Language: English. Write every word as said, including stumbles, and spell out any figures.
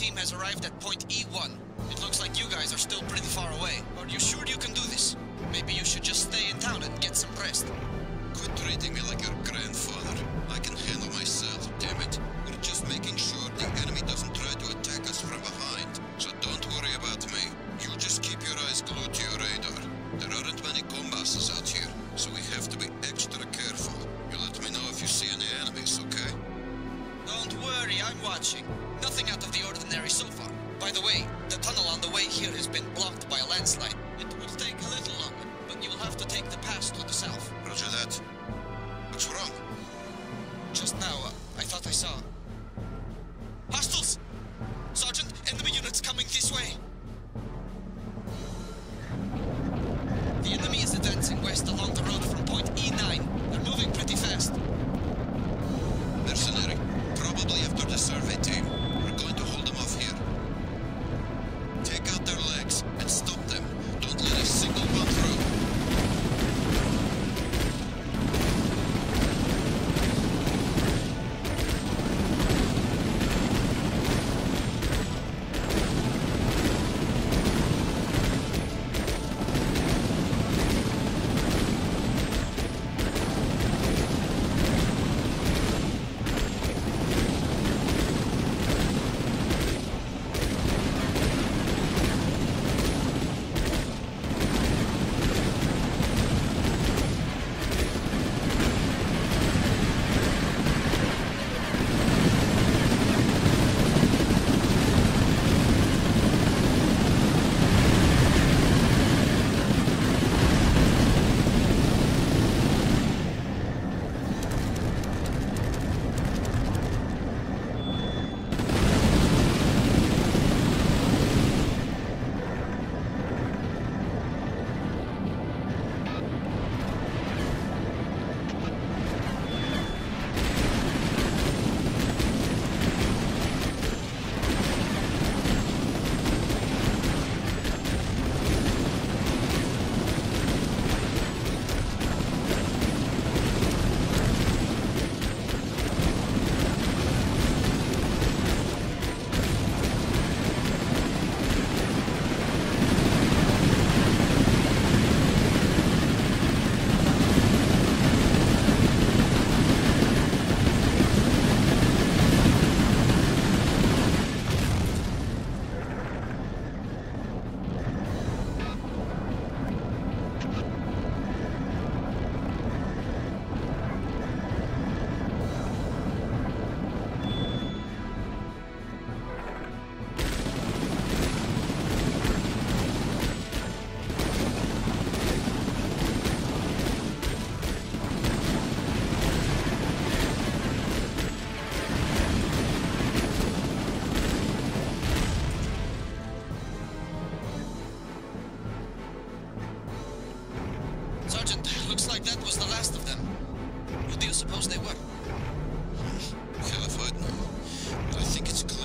team has arrived at point E one. It looks like you guys are still pretty far away. Are you sure you can do this? Maybe you should just stay in town and get some rest. Quit treating me like your grandfather. I can handle myself, damn it. We're just making sure the enemy doesn't try to attack us from behind. So don't worry about me. You just keep your eyes glued to your radar. There aren't many combasses out here, so we have to be extra careful. You let me know if you see any enemies, okay? Don't worry, I'm watching. Nothing out of the ordinary so far. By the way, the tunnel on the way here has been blocked by a landslide. It will take a little longer, but you will have to take the pass to the south. Roger that. What's wrong? Just now, uh, I thought I saw... Hostiles! Sergeant, enemy units coming this way! The enemy is advancing west along the road from point E nine. They're moving pretty fast. Mercenary. Probably after the survey team. We're going to hold them off here. Take out their legs and stop them. Don't let a single one through. Sergeant, looks like that was the last of them. Who do you suppose they were? Hell if I'd know. But I think it's clear.